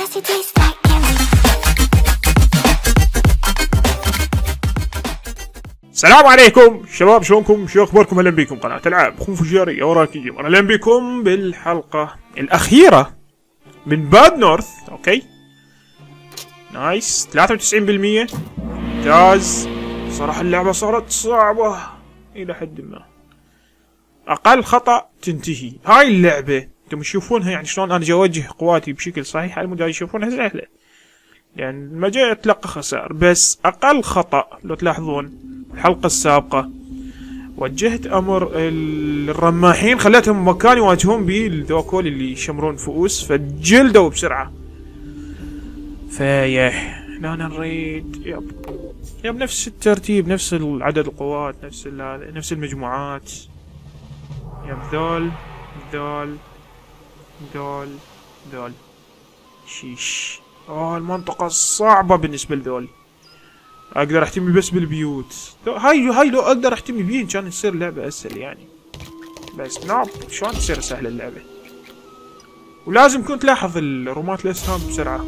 Sassy taste like candy. السلام عليكم شباب، شلونكم؟ شو اخباركم؟ اهلا بكم قناة العاب اخو فجاري اوراكي جيمر. اهلا بكم بالحلقة الاخيرة من باد نورث. اوكي نايس 93%. ممتاز. صراحة اللعبة صارت صعبة الى حد ما. اقل خطأ تنتهي. هاي اللعبة انتم تشوفونها يعني شلون انا جاي اوجه قواتي بشكل صحيح، المدة يشوفونها سهلة يعني ما جاي اتلقى خسائر، بس اقل خطأ لو تلاحظون الحلقة السابقة وجهت امر الرماحين، خليتهم مكان يواجهون به ذوكول اللي يشمرون فؤوس، فجلدوا بسرعة. فيا هنا نريد يب نفس الترتيب، نفس عدد القوات، نفس المجموعات. يب ذول شيش. المنطقة الصعبة بالنسبة لذول. اقدر احتمي بس بالبيوت. هاي لو اقدر احتمي بيهن كان تصير لعبة اسهل يعني، بس نعم شلون تصير سهلة اللعبة؟ ولازم كنت تلاحظ الرومات الاسهام بسرعة.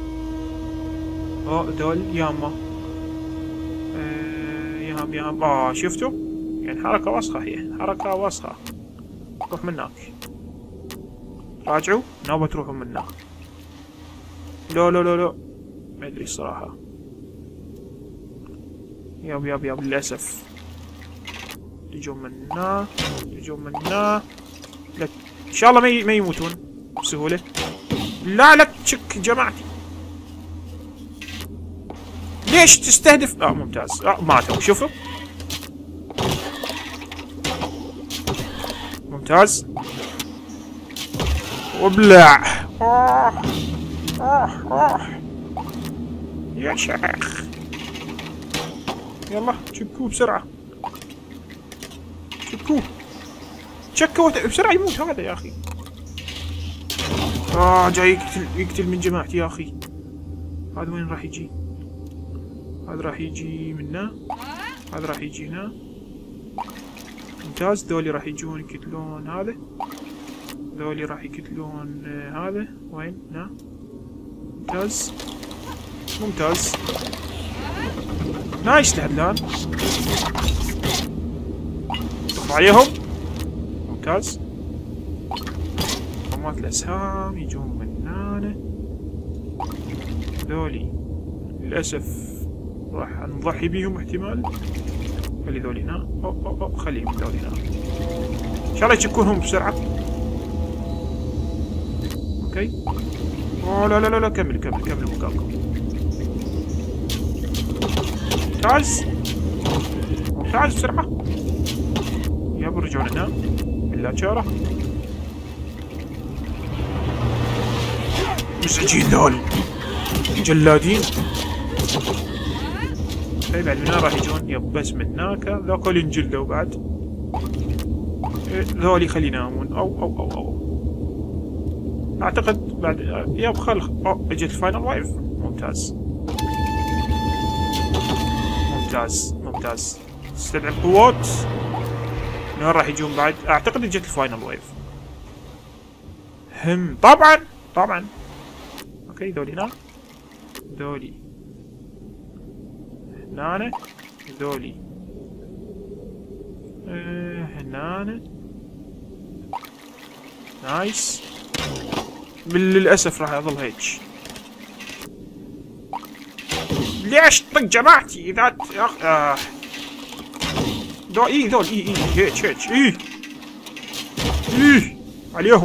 ذول ياما يام شفتوا؟ يعني حركة وسخة، هي حركة وسخة. روح من هناك، راجعوا ناوبة تروحوا من هناك. لا ما ادري الصراحة. ياب للأسف يجون منا لا إن شاء الله ما يموتون بسهولة. لا تشك جماعتي، ليش تستهدف؟ ممتاز. ماتوا. شوفوا ممتاز. وابلع. يا شيخ يلا شكوه بسرعة، شكوه بسرعة يموت هذا يا أخي. جاي يقتل من جماعتي يا أخي. هذا وين راح يجي؟ هذا راح يجي منا، هذا راح يجي هنا. ممتاز. ذولي راح يجون يقتلون هذا، ذولي راح يقتلون هذا. وين؟ هنا. ممتاز نايس لهالان. ضغط عليهم. ممتاز. رمات الاسهام يجون من هنا. ذولي للاسف راح نضحي بيهم احتمال. خلي ذولي هنا. خليهم ذولي هنا ان شاء الله يشكونهم بسرعة. اوكي. لا كملوا مكانكم. ممتاز بسرعة. يابا رجعوا لنا بالله شارة. مزعجين ذول جلادين. طيب بعد من هنا راح يجون. يب بس من هناك ذوكل ينجلدوا بعد. ذولي خلي ينامون. أو اعتقد بعد. يب اجت الفاينل وايف. ممتاز. استدعي القوات. من وين راح يجون بعد؟ اعتقد اجت الفاينل وايف. طبعا. اوكي ذولي هنا، ذولي هنا، ذولي هنا. نايس. للاسف راح اظل هيك. ليش طق جماعتي اذا ذول هيك عليهم.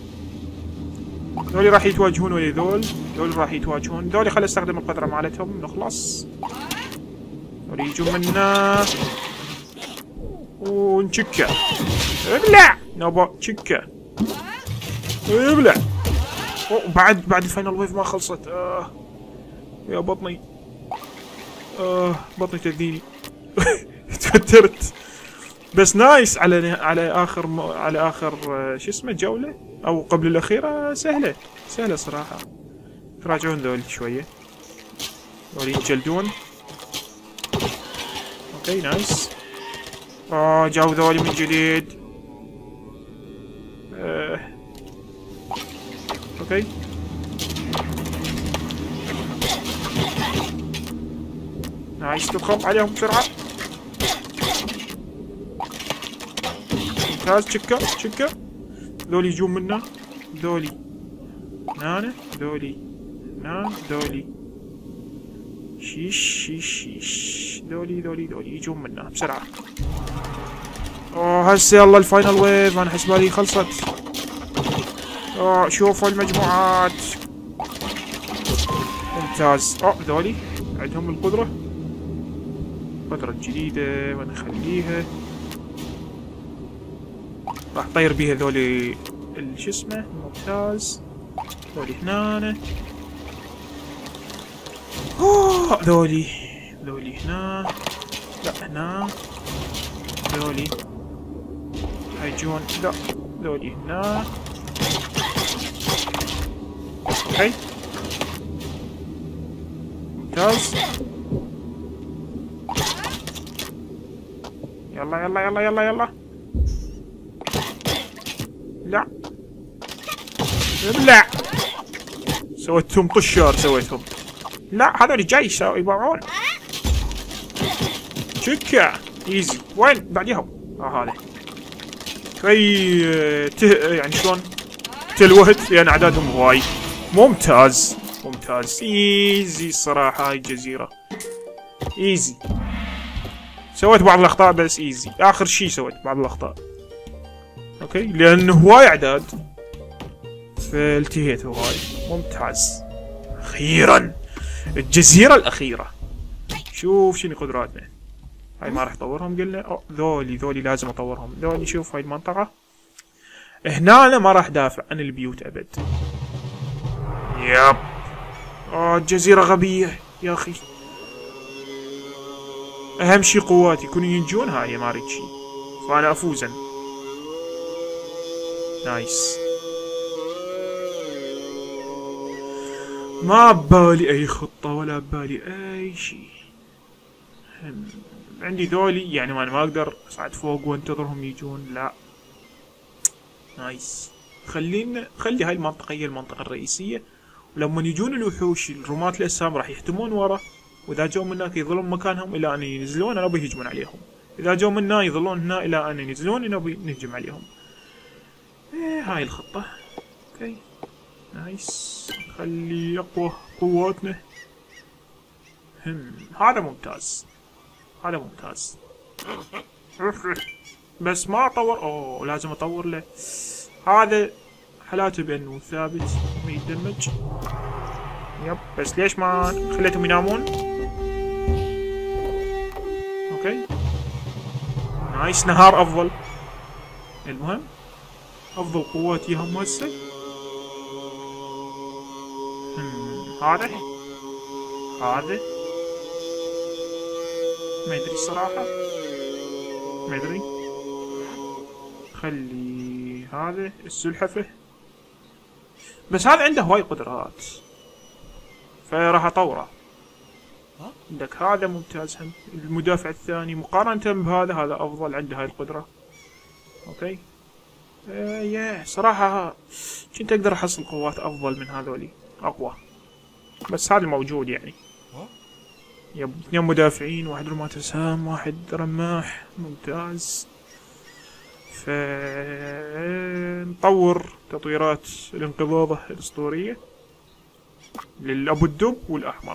ذولي راح يتواجهون ويا ذول راح يتواجهون. ذولي خل استخدم القدرة مالتهم نخلص. ذولي يجون منا ونشكه. ابلع نبا تشكه. ابلع. بعد الفاينل ويف ما خلصت. يا بطني. بطني تأذيني. توترت. بس نايس على اخر شو اسمه جولة او قبل الاخيرة. سهلة صراحة. تراجعون ذول شوية. ذول ينجلدون. اوكي نايس. جاو ذولي من جديد. اوكي نايس، تدخل عليهم بسرعة. ممتاز، تشكة. ذولي يجون منا، ذولي هنا، ذولي هنا، ذولي شيش. ذولي يجون منا بسرعة. اوه هسه يلا الفاينل ويف، انا حسبالي خلصت. اوه شوفوا المجموعات. ممتاز. ذولي عندهم القدرة، قدرة جديدة ونخليها. راح طير بيها ذولي شو اسمه. ممتاز. ذولي هنا. ذولي هنا، لا هنا. ذولي هيجون، لا ذولي هنا. اوكي ممتاز. يلا. لا سويتهم طشار، سويتهم. لا هذول جاي يباعون. تشكة ايزي. وين بعديهم؟ هذا يعني شلون تلوهت لان اعدادهم هواي. ممتاز ايزي الصراحة. هاي الجزيرة ايزي. سويت بعض الاخطاء بس ايزي. اخر شي سويت بعض الاخطاء. اوكي لانه هواي اعداد فالتهيت هواي. ممتاز. اخيرا الجزيرة الاخيرة. شوف شنو قدراتنا. هاي ما راح اطورهم قلنا. ذولي لازم اطورهم. ذولي شوف هاي المنطقة هنا. أنا ما راح دافع عن البيوت ابد. ياب. الجزيرة غبية يا اخي. اهم شي قواتي يكونوا ينجون. هاي ما اريد شي، فانا افوزن. نايس. ما ببالي اي خطة ولا ببالي اي شي. عندي ذولي يعني ما اقدر اصعد فوق وانتظرهم يجون. لا نايس. خلي هاي المنطقة هي المنطقة الرئيسية، ولما يجون الوحوش الرماة الأسهم راح يحتمون ورا، وإذا جو من هناك يظلون مكانهم إلى أن ينزلون أنا بيهجمون عليهم. إذا جو من هنا يظلون هنا إلى أن ينزلون أنا بنهجم عليهم. هاي الخطة. أوكي نايس. خلي أقوى قواتنا. هذا ممتاز. بس ما أطور. لازم أطور له. هذا حالاته بأنه ثابت ما يتدمج. يب بس ليش ما خليتهم ينامون؟ اوكي نايس. نهار افضل. المهم افضل قواتي هم هسه. هذا ما ادري الصراحة، ما ادري. خلي هذا السلحفة، بس هذا عنده هواي قدرات فراح اطوره. عندك هذا ممتاز هم. المدافع الثاني مقارنة بهذا هذا افضل، عنده هاي القدرة. اوكي صراحة كنت اقدر احصل قوات افضل من هذولي اقوى، بس هذا موجود يعني. يب 2 مدافعين، 1 رماة اسهام، 1 رماح. ممتاز. نطور تطويرات الانقضاضة الاسطورية للابو الدب والاحمر.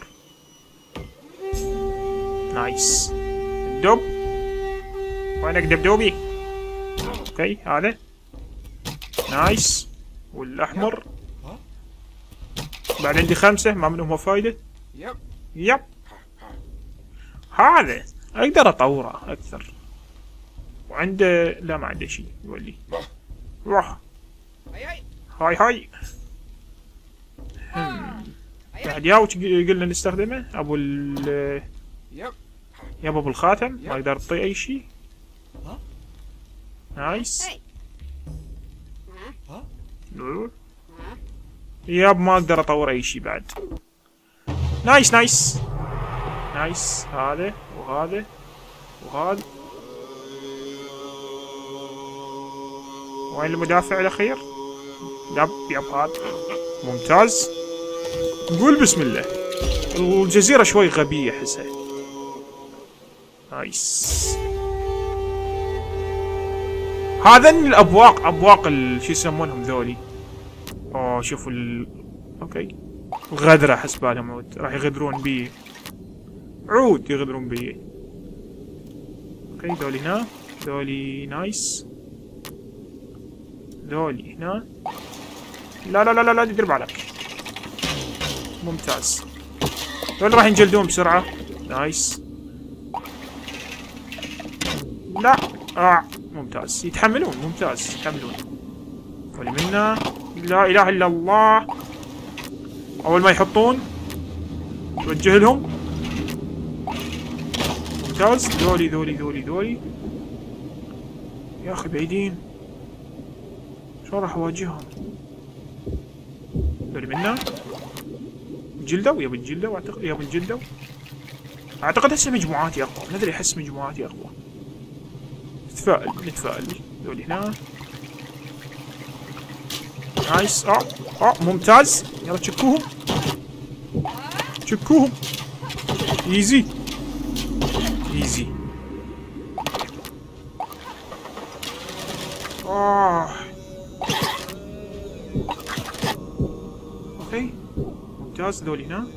نايس. الدب وينك دبدوبي؟ اوكي هذا نايس. والاحمر بعد عندي 5 ما منهم فايدة. يب هذا اقدر اطوره اكثر. وعنده لا ما عنده شيء يولي. روح هاي بعد وش قلنا نستخدمه؟ ابو ابو الخاتم ما اقدر اعطيه اي شيء. نايس. ياب ما اقدر اطور اي شيء بعد. نايس. هذا وهذا وهذا. وين المدافع الاخير؟ يب هذا. ممتاز. نقول بسم الله. الجزيرة شوي غبية احسها. نايس. هذن الابواق، ابواق شو يسمونهم ذولي. اوه شوفوا اوكي غدرة حسب بالهم عود، راح يغدرون بي، عود يغدرون بي. اوكي ذولي هنا، ذولي نايس، ذولي هنا. لا لا لا لا لا تدير بالك. ممتاز. ذولي راح ينجلدون بسرعة. نايس. لا ممتاز، يتحملون. ممتاز يتحملون. ذولي منا. لا اله الا الله. اول ما يحطون توجه لهم. ممتاز. ذولي ذولي ذولي ذولي يا اخي بعيدين، شلون راح اواجههم؟ ذولي منا. جلدوا يا بالجلدوا، اعتقد يا بالجلدوا. اعتقد هسه مجموعات اقوى، ما ادري احس مجموعاتي اقوى. نتفائل نتفائل. ذولي هنا. نايس. ممتاز. يلا تشكوهم تشكوهم. ايزي ايزي. اوكي ممتاز. ذولي هنا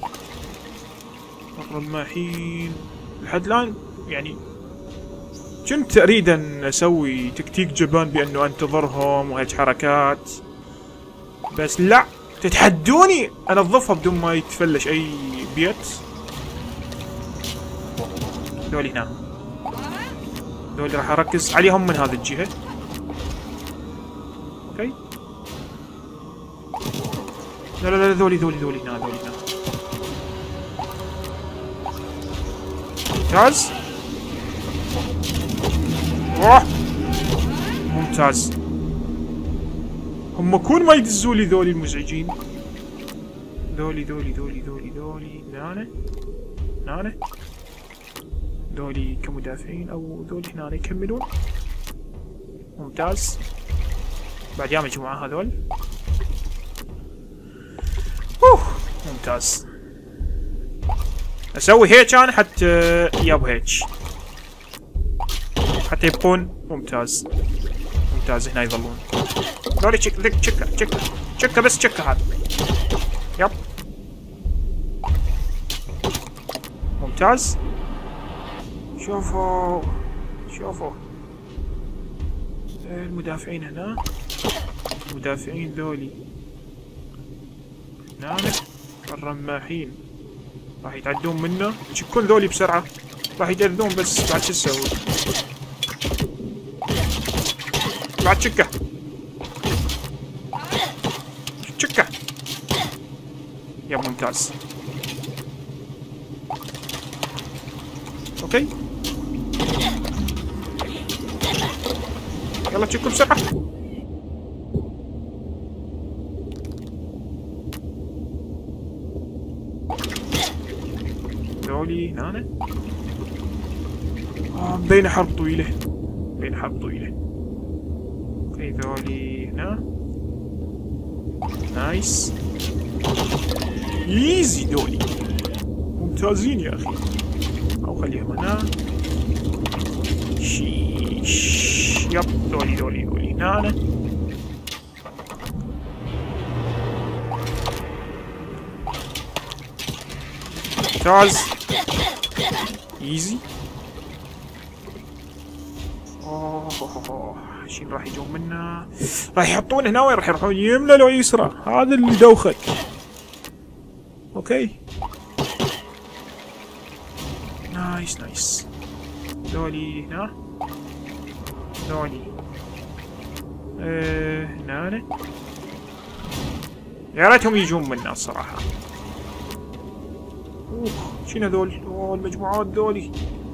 رماحين لحد الان. يعني كنت اريد ان اسوي تكتيك جبان بانه انتظرهم وهيك حركات، بس لا، تتحدوني انظفها بدون ما يتفلش اي بيت. ذولي هنا، ذولي راح اركز عليهم من هذه الجهة. اوكي. لا لا لا ذولي ذولي ذولي هنا، ذولي هنا. ممتاز. ممتاز. هم كون ما يدزولي ذولي المزعجين. ذولي ذولي ذولي ذولي ذولي هنا هنا. ذولي كمدافعين او ذولي هنا يكملون. ممتاز. بعد يا مجموعة هذول. ممتاز. اسوي هيك انا حتى يابو هيك حتى يبقون. ممتاز ممتاز. هنا يظلون ذولي. تشكه بس تشكه هذا. يب ممتاز. شوفوا شوفوا المدافعين هنا، المدافعين ذولي هنا. الرماحين راح يتعدون منه، يشكون ذولي بسرعة، راح يتأذون. بس بعد شو تسوي؟ بعد شكه شكه. يا ممتاز. اوكي يلا تشكوا بسرعة. ذولي هنا. بين حرب طويلة، بين حرب طويلة. اوكي ذولي هنا. نايس. ايزي ذولي. ممتازين يا اخي. او خليهم هنا. شيش. يب ذولي ذولي ذولي هنا. ممتاز. ايزي. شين راح يجون منا؟ راح يحطون هنا. وين راح يروحون؟ يمنى لو يسرى؟ هذا اللي دوخك. اوكي نايس نايس. ذولي هنا، ذولي هنا. يا ريتهم يجون منا الصراحة. شنو هذول؟ المجموعات ذولي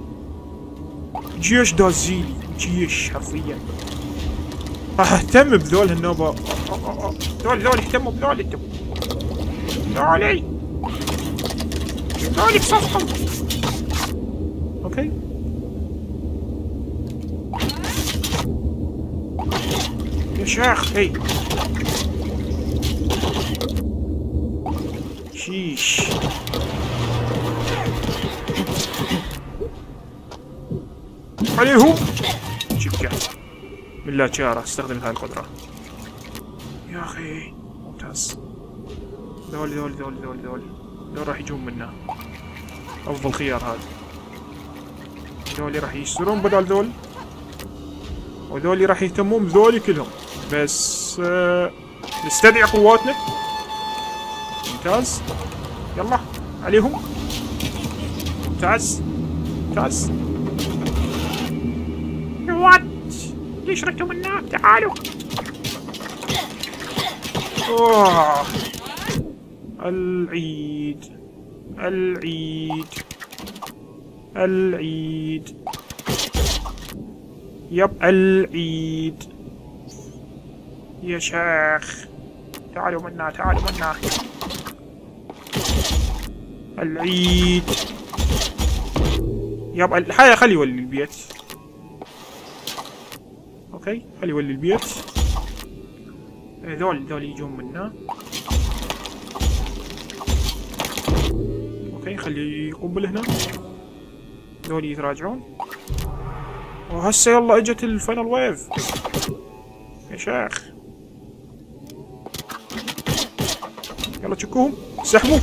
جيش دازيلي، جيش حرفيا. راح اهتم بذول النوبة. ذولي اهتموا بذولي. انتم ذولي بصفهم. اوكي يا شيخ. هي شيش. عليهم. شكه بالله تشارة استخدمت هاي القدرة يا اخي. ممتاز. ذول راح يجون منا. افضل خيار هذا. ذولي راح يشترون بدل ذول، وذولي راح يهتمون بذولي كلهم. بس نستدعي قواتنا. ممتاز. يلا عليهم. ممتاز. وات ليش ردتوا منا؟ تعالوا. اوه العيد. يب العيد يا شيخ. تعالوا منا. العيد. يب خلي يولي البيت. اوكي خلي يولي البيت. ذول يجون منا. اوكي خلي يقبل هنا. ذول يتراجعون. وهسه يلا اجت الفاينل ويف يا شيخ. يلا تشكوهم. سحبوا.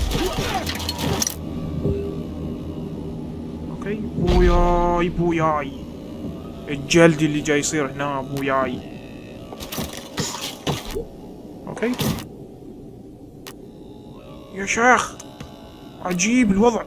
اوكي بوياي الجلد اللي جاي يصير هنا بوياي. اوكي يا شيخ عجيب الوضع.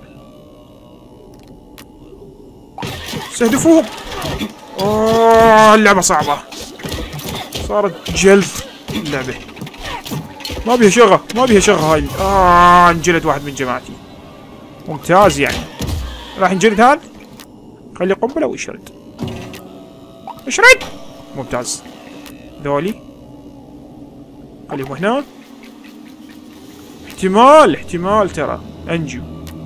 استهدفوهم. اللعبة صعبة. صارت جلد اللعبة. ما بيها شغة هاي. انجلد واحد من جماعتي. ممتاز يعني. راح ينجلد هذا. خلي قنبلة ويشرد. ممتاز. ذولي خليهم هنا. احتمال ترى انجو.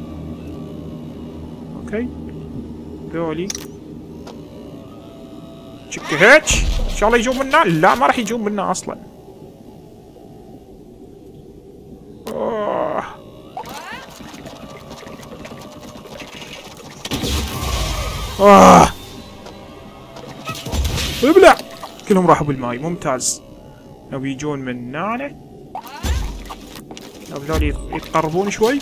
اوكي ذولي تشك هيك. ان شاء الله يجون منا. لا ما راح يجون منا اصلا. ابلع. كلهم راحوا بالماي. ممتاز. لو يجون من هنا. لو هذول يتقربون شوي.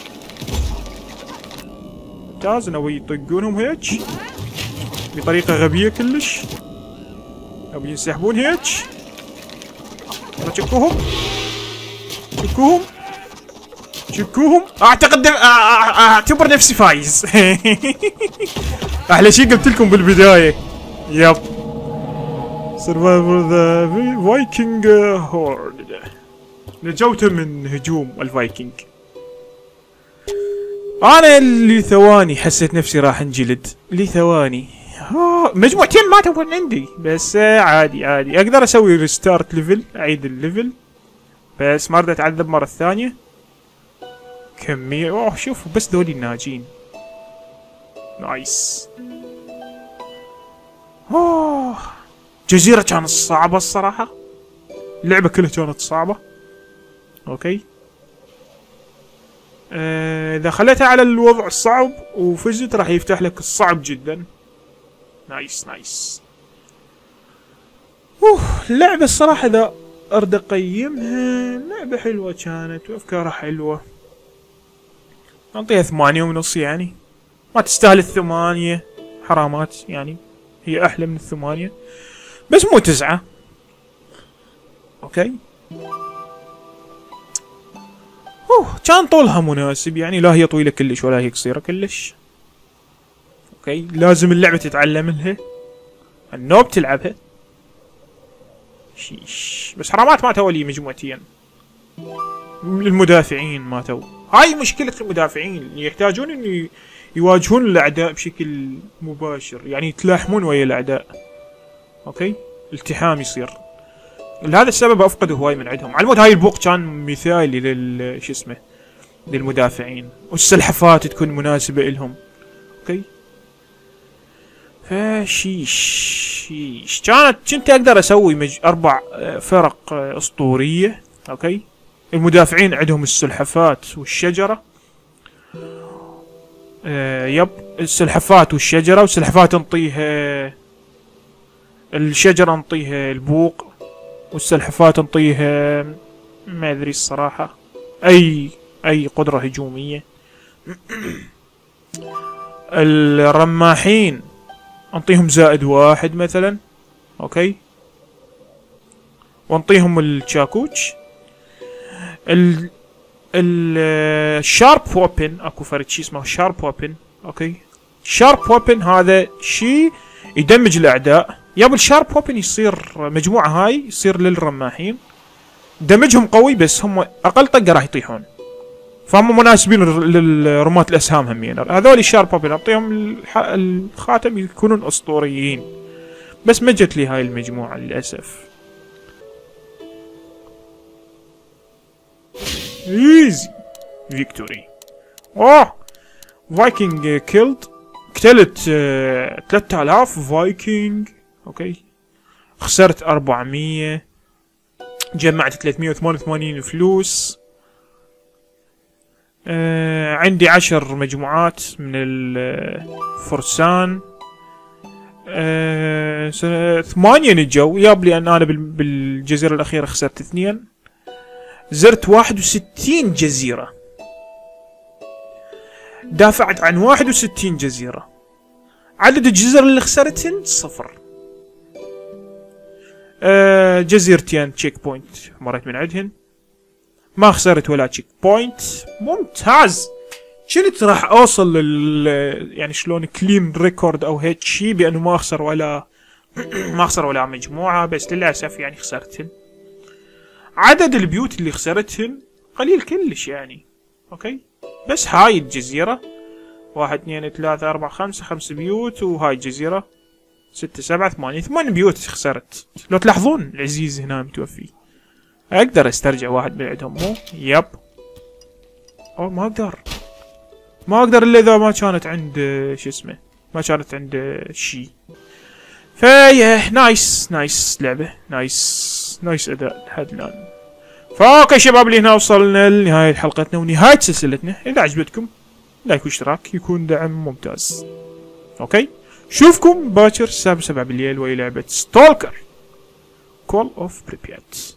ممتاز. لو يطقونهم هيك بطريقة غبية كلش. لو ينسحبون هيك. يلا شكوهم. اعتقد اعتبر نفسي فايز. احلى شيء قلت لكم بالبداية. يب Survivor the Viking Horde. نجوته من هجوم الفايكنج. انا لثواني حسيت نفسي راح انجلد. لثواني. مجموعتين ماتوا من عندي. بس عادي اقدر اسوي ريستارت ليفل. اعيد الليفل. بس ما رضيت اتعذب مرة ثانية. كمية. شوفوا بس ذولي الناجين. نايس. جزيرة كانت صعبة الصراحة. اللعبة كلها كانت صعبة. اوكي اذا خليتها على الوضع الصعب وفزت راح يفتح لك الصعب جدا. نايس. اللعبة الصراحة اذا اريد اقيمها لعبة حلوة كانت وافكارها حلوة. انطيها 8.5 يعني. ما تستاهل 8. حرامات يعني. هي احلى من 8 بس مو 9. اوكي كان طولها مناسب يعني. لا هي طويلة كلش ولا هي قصيرة كلش. اوكي لازم اللعبة تتعلم لها. النوب تلعبها. شيش. بس حرامات ماتوا لي مجموعتين. المدافعين ماتوا. هاي مشكلة المدافعين. يحتاجون ان يواجهون الاعداء بشكل مباشر. يعني يتلاحمون ويا الاعداء. اوكي التحام يصير. لهذا السبب افقدوا هواي من عندهم. على المود هاي البوق كان مثالي شو اسمه للمدافعين. والسلحفات تكون مناسبة لهم. اوكي فشيش كنت اقدر اسوي 4 فرق اسطورية. اوكي المدافعين عندهم السلحفات والشجرة. يب السلحفات والشجرة. والسلحفات نطيها الشجرة نعطيها البوق، والسلحفاة نعطيها ما ادري الصراحة اي قدرة هجومية. الرماحين نعطيهم +1 مثلا، اوكي، ونعطيهم الشاكوش. الشارب ويبن، اكو فرد شي اسمه شارب ويبن، اوكي. شارب ويبن هذا شي يدمج الاعداء. يابا الشارب ويبن يصير مجموعة هاي يصير للرماحين، دمجهم قوي بس هم اقل طقة راح يطيحون، فهم مناسبين للرماة الاسهام همين. هذول الشارب ويبن اعطيهم الخاتم يكونون اسطوريين، بس ما جت لي هاي المجموعة للاسف. ايزي فيكتوري. فايكنج كيلد، قتلت 3000 فايكنج، اوكي. خسرت 400، جمعت 388 فلوس. عندي 10 مجموعات من الفرسان. 8 نجوا، يابلي ان انا بالجزيرة الاخيرة خسرت 2. زرت 61 جزيرة، دافعت عن 61 جزيرة. عدد الجزر اللي خسرتهن 0. جزيرتين تشيك بوينت مريت من عندهن، ما خسرت ولا تشيك بوينت. ممتاز. كنت راح اوصل يعني شلون كلين ريكورد او هيك شي بانه ما اخسر ولا مجموعة، بس للاسف يعني خسرتهن. عدد البيوت اللي خسرتهن قليل كلش يعني، اوكي. بس هاي الجزيرة 1 2 3 4 5 بيوت، وهاي الجزيرة 6 7 8 بيوت خسرت. لو تلاحظون العزيز هنا متوفي، اقدر استرجع واحد من عندهم مو؟ يب. ما اقدر الا اذا ما كانت عند شو اسمه، ما كانت عند شي. فيا نايس لعبة، نايس اداء لحد الان. فاوكي شباب، اللي هنا وصلنا لنهاية حلقتنا ونهاية سلسلتنا. اذا عجبتكم لايك واشتراك يكون دعم ممتاز، اوكي. شوفكم باكر الساعة 7 بالليل وهي لعبة ستولكر كول اوف بريبيات.